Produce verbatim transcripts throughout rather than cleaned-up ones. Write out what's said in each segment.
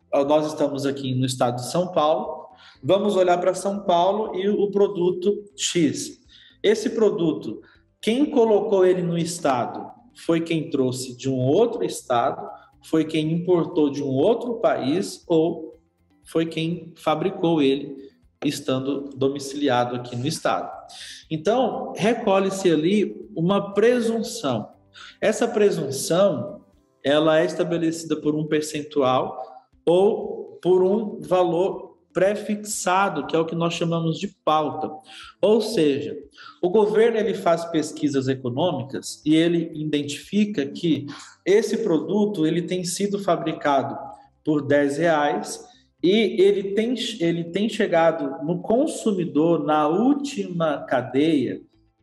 nós estamos aqui no estado de São Paulo, vamos olhar para São Paulo e o produto X. Esse produto, quem colocou ele no estado foi quem trouxe de um outro estado, foi quem importou de um outro país ou foi quem fabricou ele estando domiciliado aqui no estado. Então, recolhe-se ali uma presunção. Essa presunção, ela é estabelecida por um percentual ou por um valor pré-fixado, que é o que nós chamamos de pauta. Ou seja, o governo ele faz pesquisas econômicas e ele identifica que esse produto ele tem sido fabricado por dez reais e ele tem, ele tem chegado no consumidor, na última cadeia,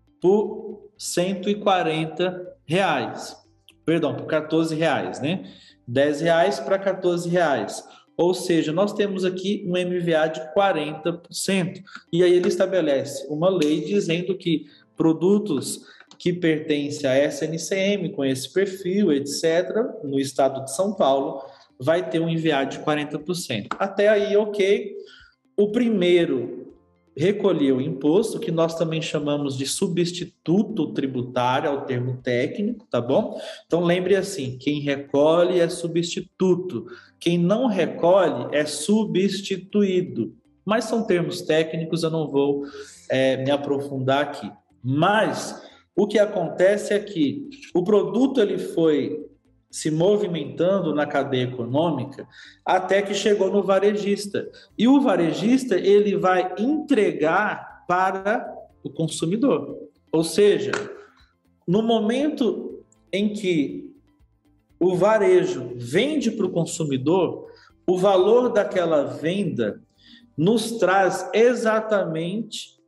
por cento e quarenta reais. Perdão, por quatorze reais, né? dez reais para quatorze reais. Ou seja, nós temos aqui um M V A de quarenta por cento. E aí ele estabelece uma lei dizendo que produtos que pertencem a S N C M, com esse perfil, etcétera, no estado de São Paulo, vai ter um M V A de quarenta por cento. Até aí, ok. O primeiro recolheu o imposto, que nós também chamamos de substituto tributário, é o termo técnico, tá bom? Então lembre assim, quem recolhe é substituto, quem não recolhe é substituído. Mas são termos técnicos, eu não vou é, me aprofundar aqui. Mas o que acontece é que o produto ele foi se movimentando na cadeia econômica até que chegou no varejista. E o varejista ele vai entregar para o consumidor. Ou seja, no momento em que o varejo vende para o consumidor, o valor daquela venda nos traz exatamente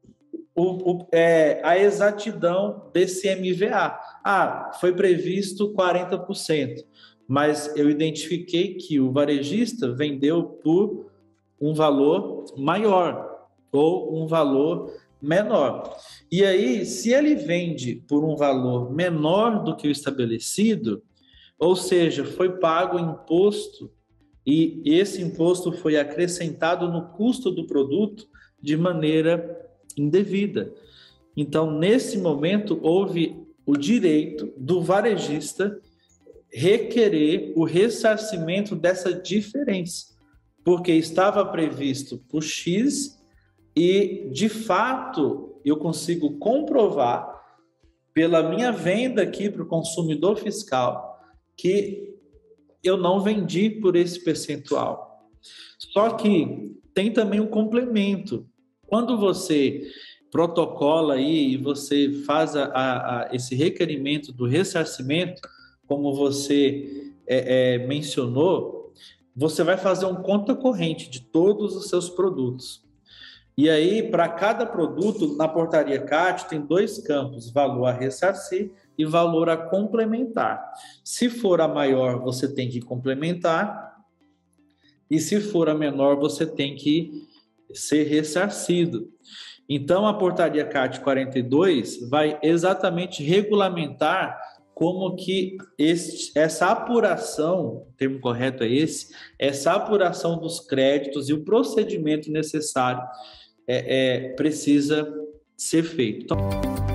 O, o, é, a exatidão desse M V A. Ah, foi previsto quarenta por cento, mas eu identifiquei que o varejista vendeu por um valor maior ou um valor menor. E aí, se ele vende por um valor menor do que o estabelecido, ou seja, foi pago imposto e esse imposto foi acrescentado no custo do produto de maneira indevida. Então, nesse momento, houve o direito do varejista requerer o ressarcimento dessa diferença, porque estava previsto por X e, de fato, eu consigo comprovar pela minha venda aqui para o consumidor fiscal que eu não vendi por esse percentual. Só que tem também um complemento. Quando você protocola aí e você faz a, a, a esse requerimento do ressarcimento, como você é, é, mencionou, você vai fazer um conta corrente de todos os seus produtos. E aí, para cada produto, na portaria C A T, tem dois campos, valor a ressarcir e valor a complementar. Se for a maior, você tem que complementar, e se for a menor, você tem que ser ressarcido. Então, a portaria C A T quarenta e dois vai exatamente regulamentar como que esse, essa apuração, o termo correto é esse, essa apuração dos créditos e o procedimento necessário é, é, precisa ser feito. Então,